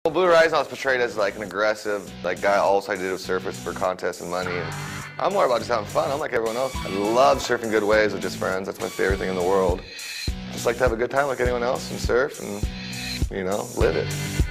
Well, Blue Horizon was portrayed as like an aggressive guy. All I did was surf for contests and money. And I'm more about just having fun. I'm like everyone else. I love surfing good waves with just friends. That's my favorite thing in the world. Just like to have a good time like anyone else and surf and, you know, live it.